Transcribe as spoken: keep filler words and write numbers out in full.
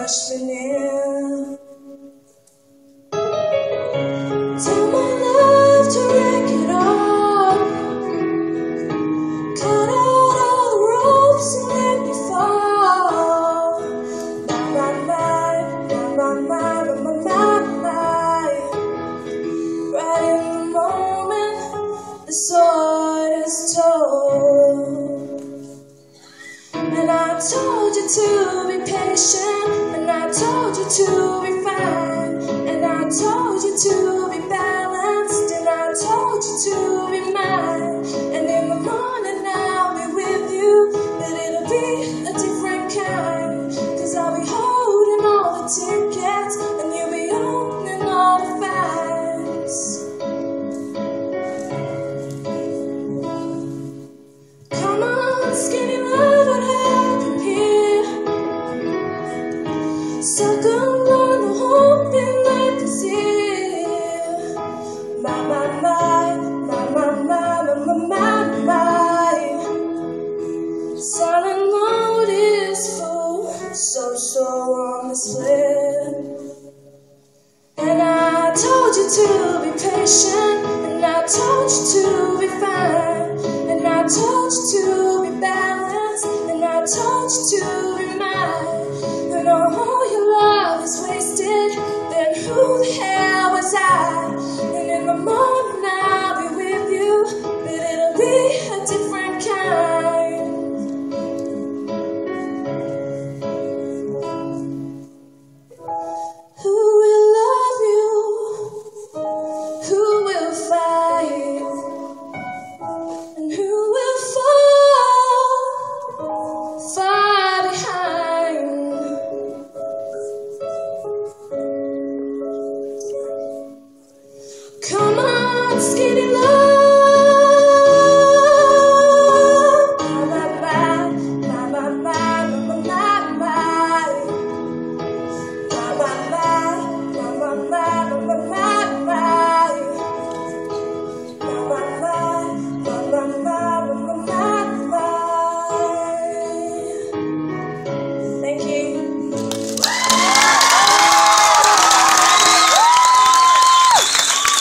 rushing in. Tell my love to wreck it all. Cut out all the ropes and let me fall. My, my, my, my, my, my, my, my, my. Right in the moment the sword is told. And I told you to be patient, and I told you to be fine, and I told you to be balanced, and I told you to be mine. And in the morning I'll be with you, but it'll be a different kind, 'cause I'll be holding all the tickets and you'll be owning all the fights. Come on, skinny love, what happened here? Stuck on the hope and let them see. My, my, my, my, my, my, my, my, my. Silent mode is full, so sure on this flip. And I told you to be patient, and I told you to be fine, and I told you to be balanced, and I told you to